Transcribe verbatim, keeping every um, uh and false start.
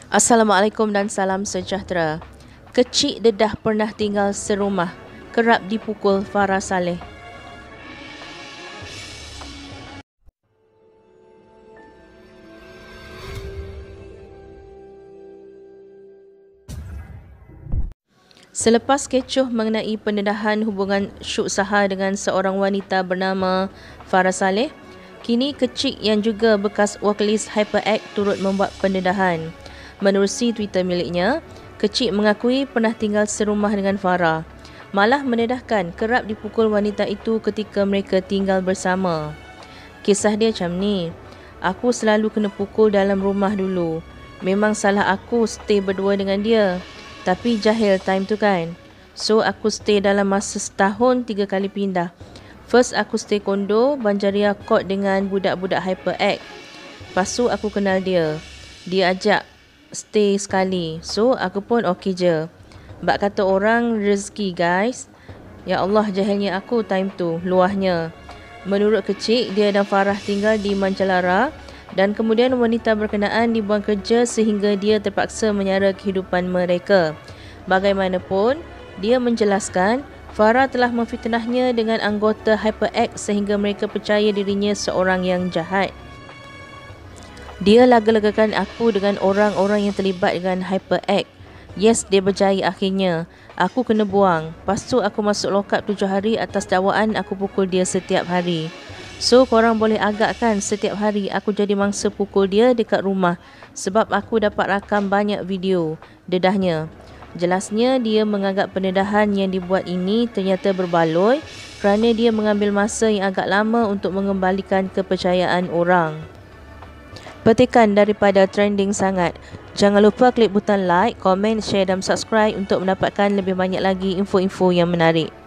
Assalamualaikum dan salam sejahtera. Kecik dedah pernah tinggal serumah, kerap dipukul Farah Saleh. Selepas kecoh mengenai pendedahan hubungan Syuk Saha dengan seorang wanita bernama Farah Saleh, kini Kecik yang juga bekas vokalis HyperX turut membuat pendedahan. Menerusi Twitter miliknya, Kecik mengakui pernah tinggal serumah dengan Farah. Malah mendedahkan kerap dipukul wanita itu ketika mereka tinggal bersama. Kisah dia macam ni, "Aku selalu kena pukul dalam rumah dulu. Memang salah aku stay berdua dengan dia. Tapi jahil time tu kan. So aku stay dalam masa setahun tiga kali pindah. First aku stay kondo Banjaria Court dengan budak-budak HyperX. Lepas tu aku kenal dia. Dia ajak stay sekali. So aku pun okey je. Bak kata orang rezeki guys. Ya Allah, jahilnya aku time tu, luahnya." Menurut Kecik, dia dan Farah tinggal di Mancalara dan kemudian wanita berkenaan dibuang kerja sehingga dia terpaksa menyara kehidupan mereka. Bagaimanapun, dia menjelaskan Farah telah memfitnahnya dengan anggota HyperX sehingga mereka percaya dirinya seorang yang jahat. "Dia laga-lagakan aku dengan orang-orang yang terlibat dengan HyperX. Yes, dia berjaya akhirnya. Aku kena buang. Lepas tu aku masuk lokap tujuh hari atas dakwaan aku pukul dia setiap hari. So korang boleh agakkan setiap hari aku jadi mangsa pukul dia dekat rumah sebab aku dapat rakam banyak video," dedahnya. Jelasnya dia menganggap pendedahan yang dibuat ini ternyata berbaloi kerana dia mengambil masa yang agak lama untuk mengembalikan kepercayaan orang. Petikan daripada Trending Sangat. Jangan lupa klik butang like, komen, share dan subscribe untuk mendapatkan lebih banyak lagi info-info yang menarik.